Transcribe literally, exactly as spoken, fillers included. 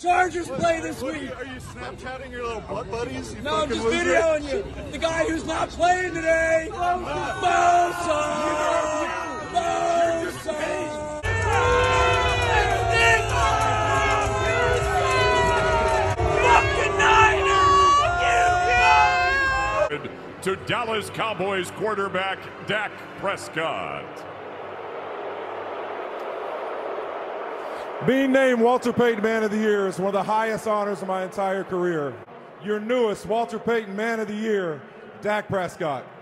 Chargers play this what, week. Are you Snapchatting your little butt buddies? You no, I'm just loser? videoing you. The guy who's not playing today. Bosa! Bosa! To Dallas Cowboys quarterback Dak Prescott. Being named Walter Payton Man of the Year is one of the highest honors of my entire career. Your newest Walter Payton Man of the Year, Dak Prescott.